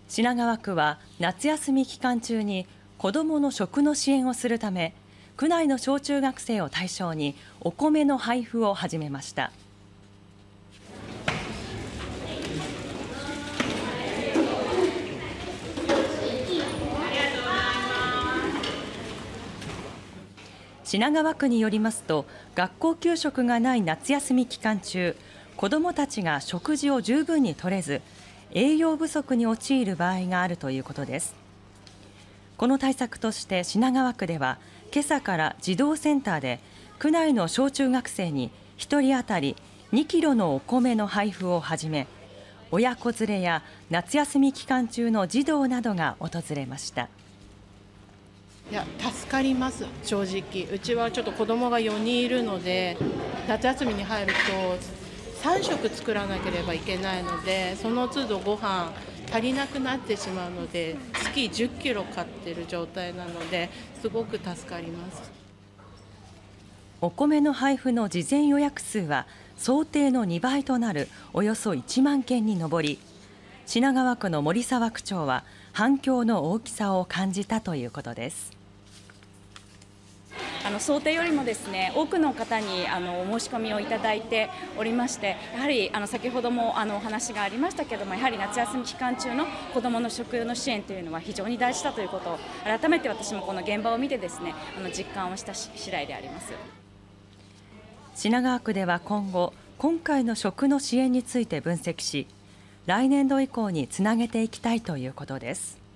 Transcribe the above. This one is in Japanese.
品川区は夏休み期間中に子どもの食の支援をするため、区内の小中学生を対象にお米の配布を始めました。品川区によりますと、学校給食がない夏休み期間中、子どもたちが食事を十分に取れず、栄養不足に陥る場合があるということです。この対策として品川区では、今朝から児童センターで区内の小中学生に1人当たり2キロのお米の配布を始め、親子連れや夏休み期間中の児童などが訪れました。 いや、助かります。正直うちはちょっと子供が4人いるので、夏休みに入ると3食作らなければいけないので、その都度ご飯足りなくなってしまうので、月10キロ買ってる状態なので、すごく助かります。 お米の配布の事前予約数は想定の2倍となるおよそ1万件に上り、品川区の森沢区長は反響の大きさを感じたということです。 想定よりもですね、多くの方にお申し込みをいただいておりまして、やはり先ほどもお話がありましたけれども、やはり夏休み期間中の子どもの食の支援というのは非常に大事だということを改めて私もこの現場を見てですね、実感をした次第であります。 品川区では今後、今回の食の支援について分析し、来年度以降につなげていきたいということです。